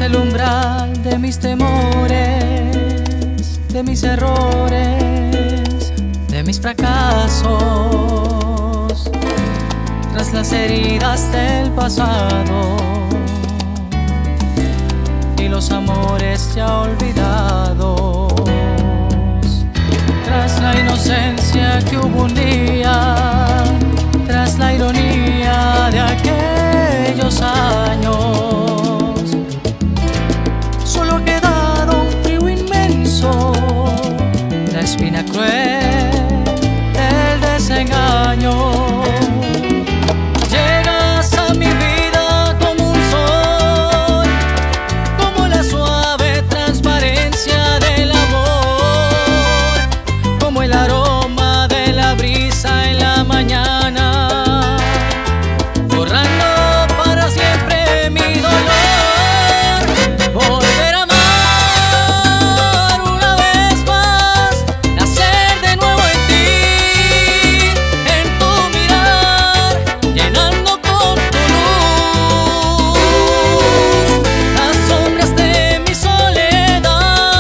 el umbral de mis temores, de mis errores, de mis fracasos, tras las heridas del pasado y los amores ya olvidados, tras la inocencia que hubo un día, tras la ironía de aquellos años, solo ha quedado un frío inmenso, la espina cruel del desengaño. Llegas a mi vida como un sol, como la suave transparencia del amor, como el aroma de la brisa en la mañana, borrando para siempre mi dolor. Volver a amar una vez más, nacer de nuevo en ti, en tu mirar, llenando con tu luz las sombras de mi soledad.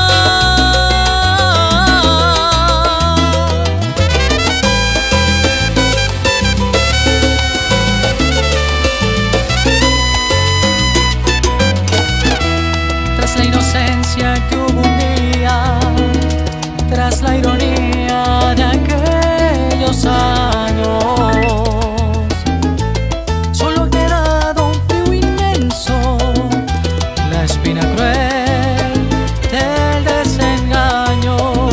Tras la inocencia que hubo un día, tras la ironía de aquellos años, solo ha quedado un frío inmenso, la espina cruel del desengaño.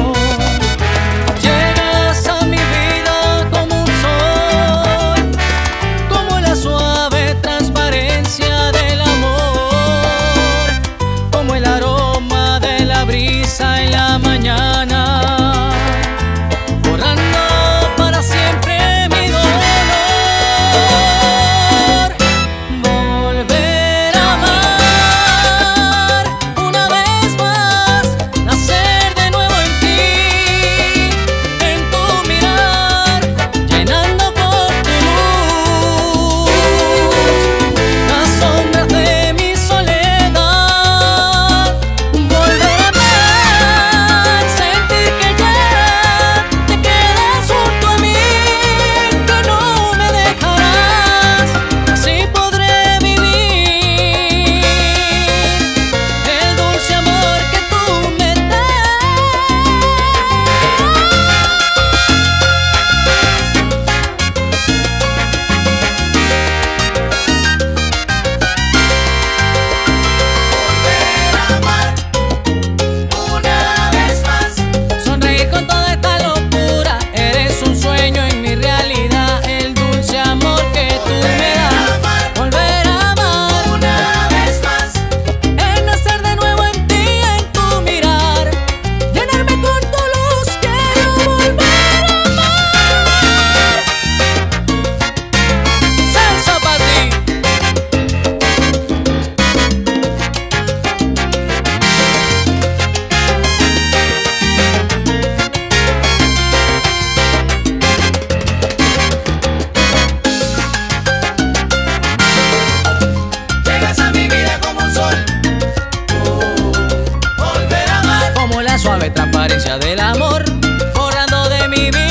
Llegas a mi vida como un sol, como la suave transparencia del amor, como el aroma de la brisa en la mañana, borrando para siempre mi dolor. Volver a amar una vez más, nacer de nuevo en ti, en tu mirar, llenando con tu luz las sombras de mi soledad. Volver a amar, sentir que ya te quedas junto a mí, que no me dejarás, así podré vivir el dulce amor que tú me das. Sonreír con toda esta locura, eres un sueño en mi realidad, el dulce amor que tú me das. Volver a amar una vez más, el nacer de nuevo en ti, en tu mirar, llenarme con tu luz, quiero volver a amar. Salsa para ti. Llegas a mi vida como un sol, volver a amar, como la suave transparencia del amor, borrando de mi vida